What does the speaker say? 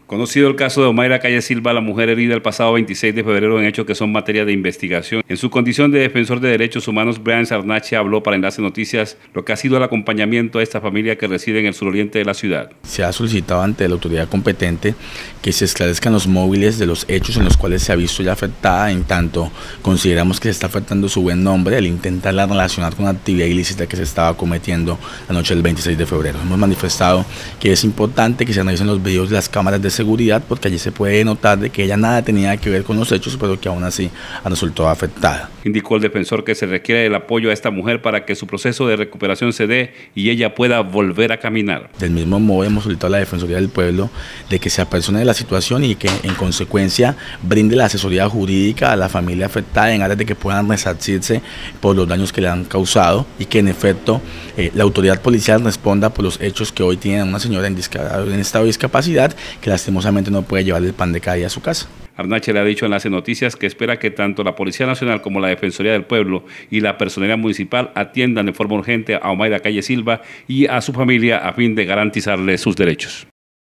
Conocido el caso de Omaira Calle Silva, la mujer herida el pasado 26 de febrero en hechos que son materia de investigación. En su condición de defensor de derechos humanos, Brian Sarnache habló para Enlace Noticias lo que ha sido el acompañamiento a esta familia que reside en el suroriente de la ciudad. Se ha solicitado ante la autoridad competente que se esclarezcan los móviles de los hechos en los cuales se ha visto ya afectada, en tanto consideramos que se está afectando su buen nombre al intentarla relacionar con una actividad ilícita que se estaba cometiendo la noche del 26 de febrero. Hemos manifestado que es importante que se analicen los videos de las cámaras de seguridad, porque allí se puede notar de que ella nada tenía que ver con los hechos, pero que aún así ha resultado afectada. Indicó el defensor que se requiere el apoyo a esta mujer para que su proceso de recuperación se dé y ella pueda volver a caminar. Del mismo modo hemos solicitado a la Defensoría del Pueblo de que se apersone de la situación y que en consecuencia brinde la asesoría jurídica a la familia afectada en aras de que puedan resarcirse por los daños que le han causado y que en efecto la autoridad policial responda por los hechos que hoy tienen a una señora en estado de discapacidad que lastimosamente no puede llevar el pan de cada día a su casa. Sarnache le ha dicho en Enlace Noticias que espera que tanto la Policía Nacional como la Defensoría del Pueblo y la Personería Municipal atiendan de forma urgente a Omaira Calle Silva y a su familia a fin de garantizarle sus derechos.